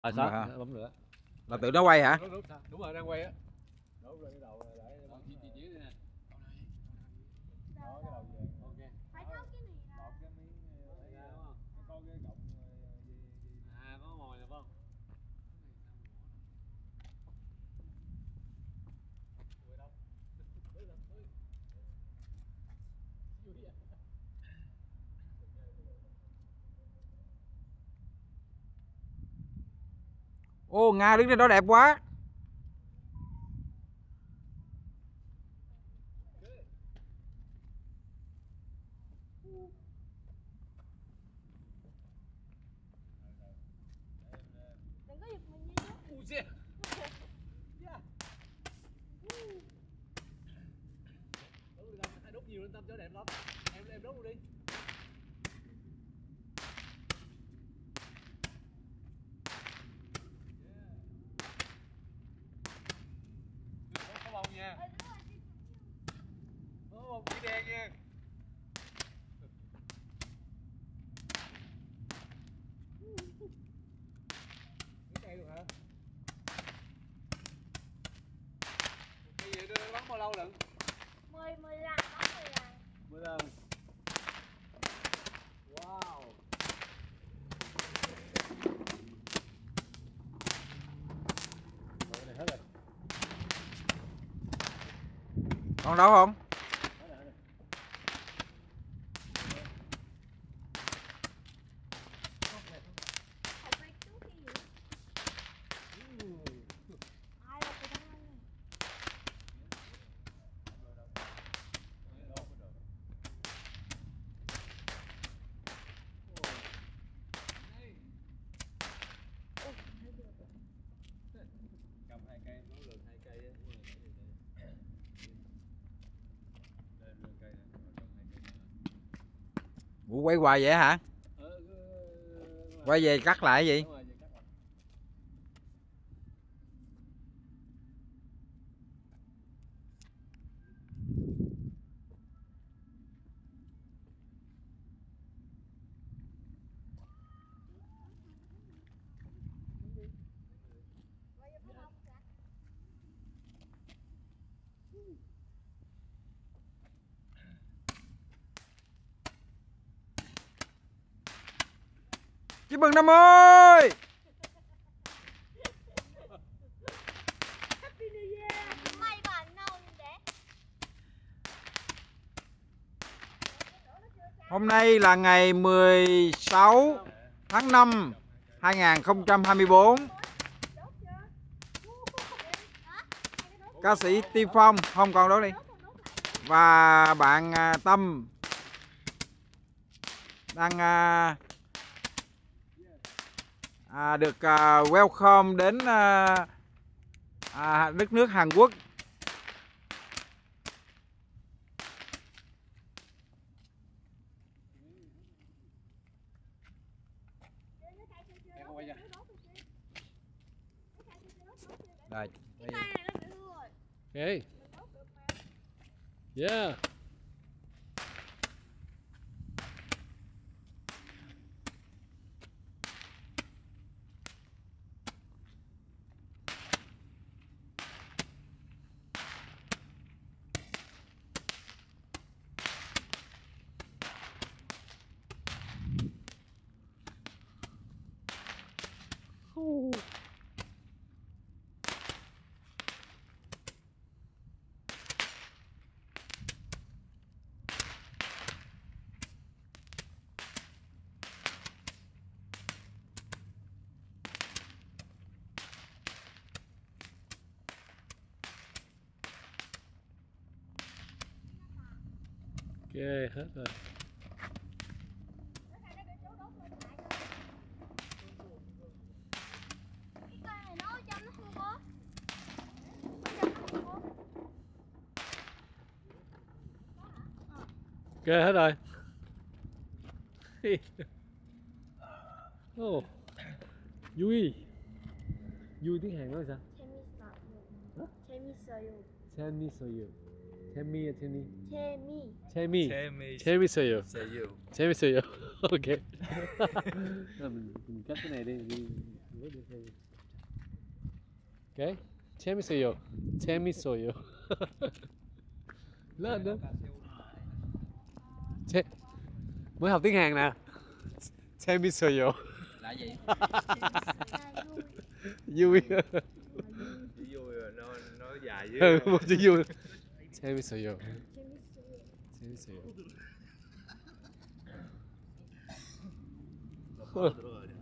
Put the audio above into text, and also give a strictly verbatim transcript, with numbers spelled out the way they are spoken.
À Bấm rồi sao? hả? Bấm nữa. Là tự nó quay hả? Đúng, đúng, đúng rồi, đang quay á. Đúng rồi, cái đầu này để bấm chỉ chỉ dưới nè. Đó, cái đầu vàng. Ok. Phải tháo cái này ra. Lọt cái miếng này ra đúng không? Nó có cái cọng gì gì. À có mồi nè phải không? Ô, Nga đứng trên đó đẹp quá. Đừng có giật mình nha. Ui xe. Đốt nhiều lên Tâm cho đẹp lắm. Em em đốt luôn đi. Có bông nha. Có bông chỉ đen nha. Cái cây luôn hả? Cây gì đưa bắn bao lâu lận? mười mười lần, bấm mười lần. mười lần. Wow. Rồi này hết rồi. Còn đâu không? Phải quay trước cái gì? Ai là tụi nó lên này? Cầm hai cây, nối lượt hai cây á. Đây lượt cây nè, cầm hai cây nữa. Ủa, quay hoài vậy hả? Quay về cắt lại gì? Đúng rồi, về cắt lại. Quay vô cái bông kìa. Chúc mừng năm mới. Happy New Year. May bà nâu như thế. Hôm nay là ngày mười sáu tháng năm hai nghìn không trăm hai mươi tư. Ca sĩ Tiên Phong không còn đó đi. Và bạn à, Tâm đang à, à, được à, welcome đến à, à, đất nước Hàn Quốc. Em không quay ra. Đây. Cái cây này nó bị hư rồi. Okay. Yeah. Oh. Ok, hết rồi. Cái cây này nó ở trong nó hư quá. Ở trong nó hư quá. Ok, hết rồi. Oh. Vui. Vui tiếng Hàn nói sao? 재밌어요. 재밌어요. 재미야 재미. 재미. 재미. 재미 재밌어요. 재유 재밌어요. Ok. Rồi mình, mình cắt cái này đi. đi, đi. Ok, 재밌어요. 재밌어요. Lên nữa. Che... Mới học tiếng Hàn nè. 재밌어요. Là gì? Vui. Chỉ vui rồi, nó nó dài Ừ, chứ. chỉ vui. 재밌어요. 재밌어요.